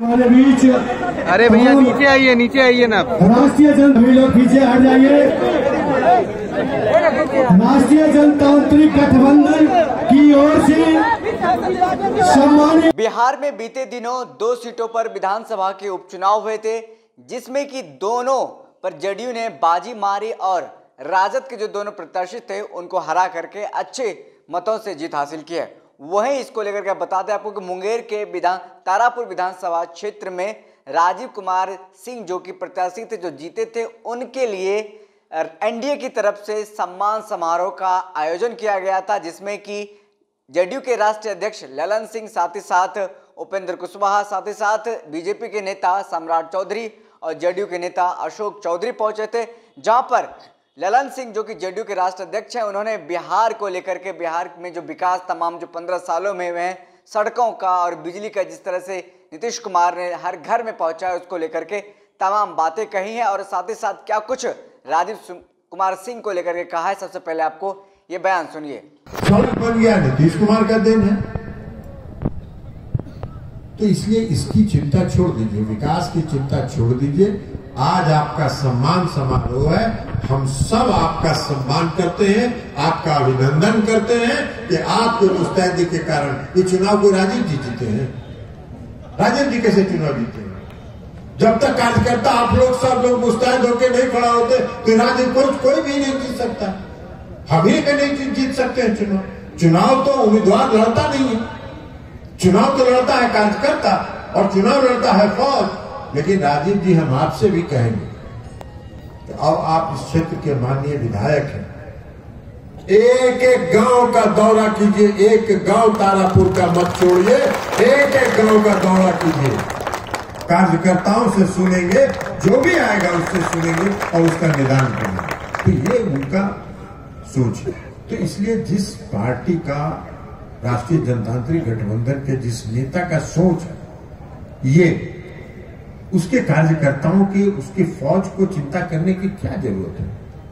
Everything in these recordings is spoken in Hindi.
हमारे बीच अरे भैया नीचे आइए ना। राष्ट्रीय जनता लोग पीछे हट जाइए। राष्ट्रीय जनतांत्रिक गठबंधन की ओर से सम्मानित। बिहार में बीते दिनों 2 सीटों पर विधानसभा के उपचुनाव हुए थे, जिसमें कि दोनों पर जदयू ने बाजी मारी और राजद के जो दोनों प्रत्याशी थे उनको हरा करके अच्छे मतों से जीत हासिल की है। वहीं इसको लेकर के बता दें आपको कि मुंगेर के तारापुर विधानसभा क्षेत्र में राजीव कुमार सिंह जो कि प्रत्याशी थे, जो जीते थे, उनके लिए एनडीए की तरफ से सम्मान समारोह का आयोजन किया गया था, जिसमें कि जदयू के राष्ट्रीय अध्यक्ष ललन सिंह, साथ ही साथ उपेंद्र कुशवाहा, साथ ही साथ बीजेपी के नेता सम्राट चौधरी और जदयू के नेता अशोक चौधरी पहुंचे थे। जहां पर ललन सिंह जो कि जदयू के राष्ट्रीय अध्यक्ष हैं, उन्होंने बिहार को लेकर के, बिहार में जो विकास तमाम जो 15 सालों में हुए हैं, सड़कों का और बिजली का, जिस तरह से नीतीश कुमार ने हर घर में पहुंचा है, उसको लेकर के तमाम बातें कही हैं और साथ ही साथ क्या कुछ राजीव कुमार सिंह को लेकर के कहा है। सबसे पहले आपको ये बयान सुनिए। सड़क बन गया नीतीश कुमार का देन है, तो इसलिए इसकी चिंता छोड़ दीजिए, विकास की चिंता छोड़ दीजिए। आज आपका सम्मान समारोह है, हम सब आपका सम्मान करते हैं, आपका अभिनंदन करते हैं कि आपके मुस्तैदी के कारण ये चुनाव को राजीव जी जीते हैं। राजीव जी कैसे चुनाव जीते हैं? जब तक कार्यकर्ता आप लोग सब लोग मुस्तैद होकर नहीं खड़ा होते तो राजीव कोई भी नहीं जीत सकता। हम ही के नहीं जीत सकते हैं चुनाव तो उम्मीदवार लड़ता नहीं है, चुनाव तो लड़ता है कार्यकर्ता और चुनाव लड़ता है फौज। लेकिन राजीव जी, हम आपसे भी कहेंगे कि अब आप इस क्षेत्र के माननीय विधायक हैं, एक एक गांव का दौरा कीजिए, एक गांव तारापुर का मत छोड़िए, एक एक गांव का दौरा कीजिए, कार्यकर्ताओं से सुनेंगे, जो भी आएगा उससे सुनेंगे और उसका निदान करेंगे। तो ये उनका सोच है। तो इसलिए जिस पार्टी का, राष्ट्रीय जनतांत्रिक गठबंधन के जिस नेता का सोच है, ये उसके कार्यकर्ताओं की, उसकी फौज को चिंता करने की क्या जरूरत है?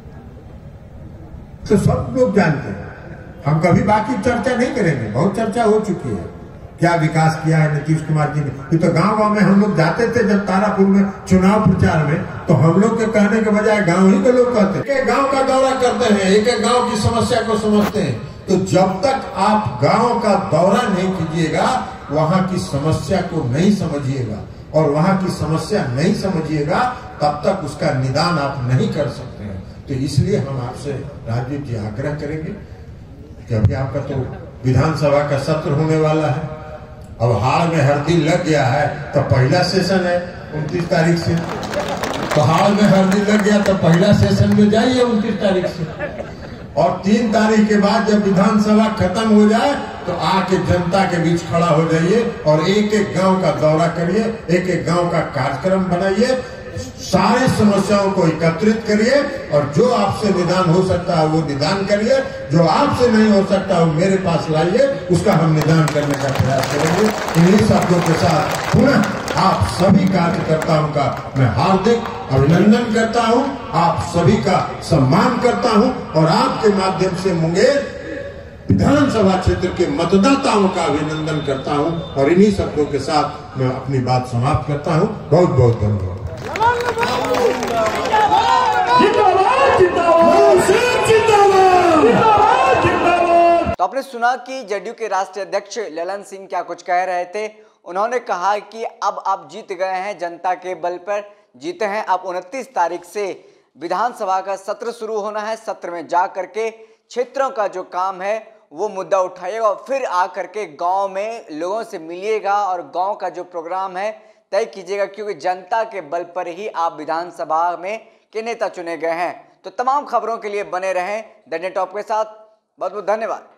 तो सब लोग जानते हैं। हम कभी बाकी चर्चा नहीं करेंगे, बहुत चर्चा हो चुकी है, क्या विकास किया है नीतीश कुमार जी ने। ये तो गांव गांव में हम लोग जाते थे जब तारापुर में चुनाव प्रचार में, तो हम लोग के कहने के बजाय गांव ही के लोग कहते हैं, एक गांव का दौरा करते हैं, एक एक गांव की समस्या को समझते हैं। तो जब तक आप गांव का दौरा नहीं कीजिएगा, वहां की समस्या को नहीं समझिएगा और वहां की समस्या नहीं समझिएगा, तब तक उसका निदान आप नहीं कर सकते हैं। तो इसलिए हम आपसे राजीव जी आग्रह करेंगे कि अभी आपका तो विधानसभा का सत्र होने वाला है, अब हाल में हर दिन लग गया है, तो पहला सेशन है 29 तारीख से, तो हाल में हर दिन लग गया तो पहला सेशन में जाइए 29 तारीख से, और 3 तारीख के बाद जब विधानसभा खत्म हो जाए तो आके जनता के बीच खड़ा हो जाइए और एक एक गांव का दौरा करिए, एक एक गांव का कार्यक्रम बनाइए, सारी समस्याओं को एकत्रित करिए और जो आपसे निदान हो सकता है वो निदान करिए, जो आपसे नहीं हो सकता वो मेरे पास लाइए, उसका हम निदान करने का प्रयास करेंगे। इन्हीं शब्दों के साथ पुनः आप सभी कार्यकर्ताओं का मैं हार्दिक अभिनंदन करता हूं, आप सभी का सम्मान करता हूं और आपके माध्यम से मुंगेर विधानसभा क्षेत्र के मतदाताओं का अभिनंदन करता हूं और इन्हीं शब्दों के साथ मैं अपनी बात समाप्त करता हूं। बहुत बहुत धन्यवाद। तो आपने सुना कि जदयू के राष्ट्रीय अध्यक्ष ललन सिंह क्या कुछ कह रहे थे। उन्होंने कहा कि अब आप जीत गए हैं, जनता के बल पर जीते हैं। अब 29 तारीख से विधानसभा का सत्र शुरू होना है। सत्र में जा करके क्षेत्रों का जो काम है वो मुद्दा उठाइएगा और फिर आ करके गांव में लोगों से मिलिएगा और गांव का जो प्रोग्राम है तय कीजिएगा, क्योंकि जनता के बल पर ही आप विधानसभा में के नेता चुने गए हैं। तो तमाम खबरों के लिए बने रहें द नेट टॉप के साथ। बहुत बहुत धन्यवाद।